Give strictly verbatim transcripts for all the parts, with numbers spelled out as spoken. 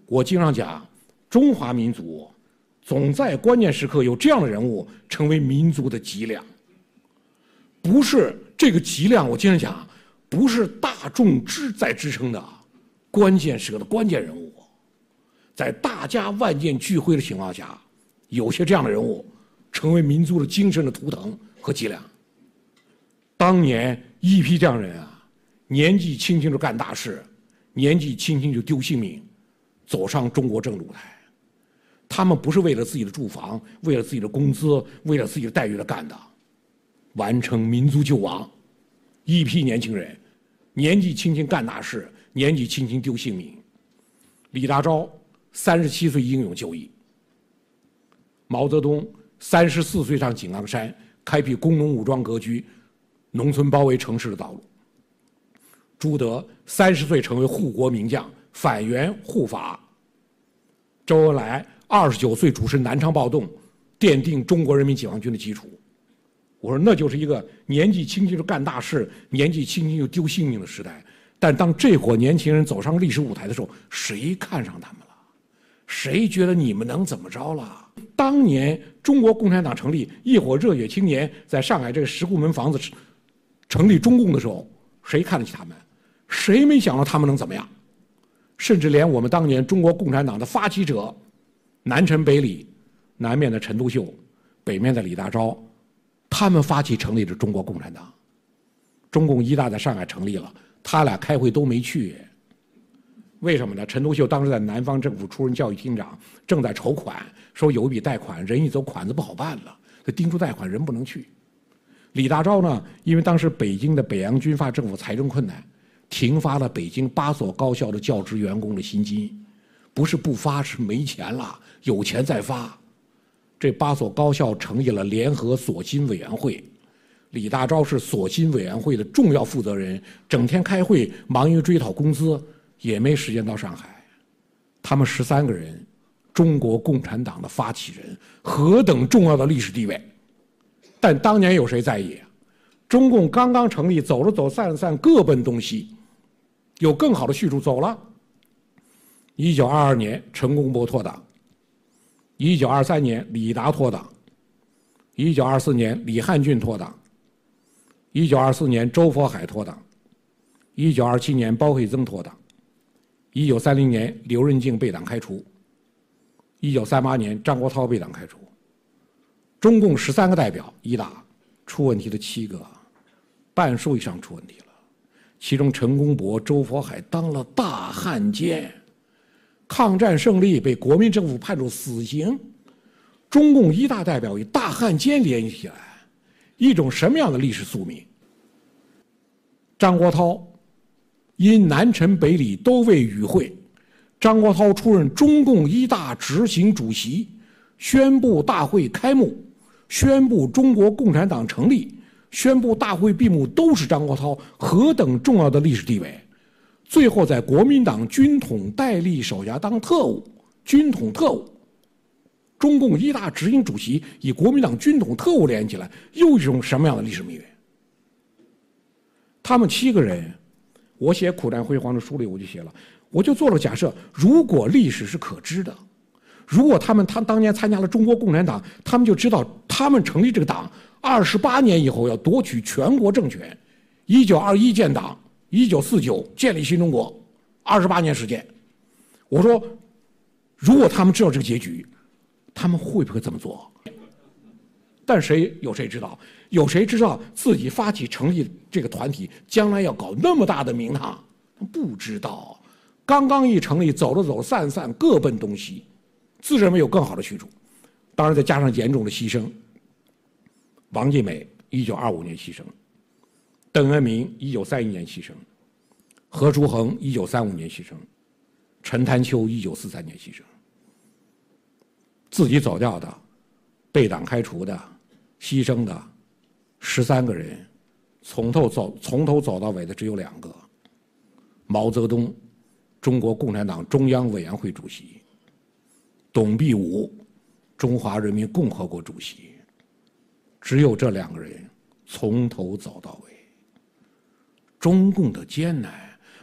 我经常讲，中华民族总在关键时刻有这样的人物成为民族的脊梁。不是这个脊梁，我经常讲，不是大众支在支撑的，关键时刻的关键人物，在大家万箭俱挥的情况下，有些这样的人物成为民族的精神的图腾和脊梁。当年一批这样人啊，年纪轻轻就干大事，年纪轻轻就丢性命，走上中国政治舞台。他们不是为了自己的住房，为了自己的工资，为了自己的待遇来干的，完成民族救亡。一批年轻人年纪轻轻干大事，年纪轻轻丢性命。李大钊三十七岁英勇就义，毛泽东三十四岁上井冈山，开辟工农武装割据、农村包围城市的道路。朱德三十岁成为护国名将，反袁护法。周恩来二十九岁主持南昌暴动，奠定中国人民解放军的基础。我说那就是一个年纪轻轻就干大事，年纪轻轻就丢性命的时代。但当这伙年轻人走上历史舞台的时候，谁看上他们了？谁觉得你们能怎么着了？当年中国共产党成立，一伙热血青年在上海这个石库门房子成立中共的时候，谁看得起他们？谁没想到他们能怎么样？甚至连我们当年中国共产党的发起者，南陈北李，南面的陈独秀，北面的李大钊，他们发起成立的中国共产党。中共一大在上海成立了，他俩开会都没去。为什么呢？陈独秀当时在南方政府出任教育厅长，正在筹款，说有一笔贷款，人一走款子不好办了，就叮嘱贷款人不能去。李大钊呢，因为当时北京的北洋军阀政府财政困难，停发了北京八所高校的教职员工的薪金，不是不发，是没钱了，有钱再发。这八所高校成立了联合索薪委员会，李大钊是索薪委员会的重要负责人，整天开会，忙于追讨工资，也没时间到上海。他们十三个人，中国共产党的发起人，何等重要的历史地位！但当年有谁在意啊？中共刚刚成立，走着走，散着散，各奔东西。有更好的去处，走了。一九二二年，陈公博脱党；一九二三年，李达脱党；一九二四年，李汉俊脱党；一九二四年，周佛海脱党；一九二七年，包惠僧脱党；一九三零年，刘润静被党开除；一九三八年，张国焘被党开除。中共十三个代表，一大出问题的七个，半数以上出问题了。其中陈公博、周佛海当了大汉奸，抗战胜利被国民政府判处死刑，中共一大代表与大汉奸联系起来，一种什么样的历史宿命？张国焘因南陈北李都未与会，张国焘出任中共一大执行主席，宣布大会开幕，宣布中国共产党成立，宣布大会闭幕，都是张国焘，何等重要的历史地位！最后在国民党军统戴笠手下当特务，军统特务，中共一大执行主席以国民党军统特务连起来，又一种什么样的历史命运？他们七个人，我写苦战辉煌的书里我就写了，我就做了假设，如果历史是可知的，如果他们他当年参加了中国共产党，他们就知道他们成立这个党二十八年以后要夺取全国政权，一九二一建党，一九四九建立新中国，二十八年时间。我说，如果他们知道这个结局，他们会不会这么做？但谁有谁知道？有谁知道自己发起成立这个团体，将来要搞那么大的名堂？不知道。刚刚一成立，走着走，散散，各奔东西，自认为有更好的去处。当然，再加上严重的牺牲。王尽美一九二五年牺牲，邓恩铭一九三一年牺牲，何叔衡一九三五年牺牲，陈潭秋一九四三年牺牲。自己走掉的、被党开除的、牺牲的十三个人，从头走从头走到尾的只有两个：毛泽东，中国共产党中央委员会主席；董必武，中华人民共和国主席。只有这两个人从头走到尾。中共的艰难，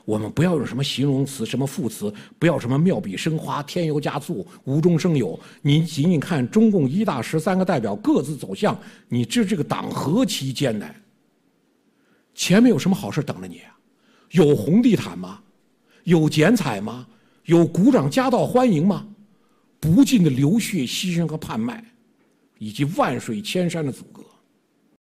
我们不要用什么形容词、什么副词，不要什么妙笔生花、添油加醋、无中生有。你仅仅看中共一大十三个代表各自走向，你知这个党何其艰难。前面有什么好事等着你啊？有红地毯吗？有剪彩吗？有鼓掌夹道欢迎吗？不尽的流血、牺牲和叛卖，以及万水千山的阻隔。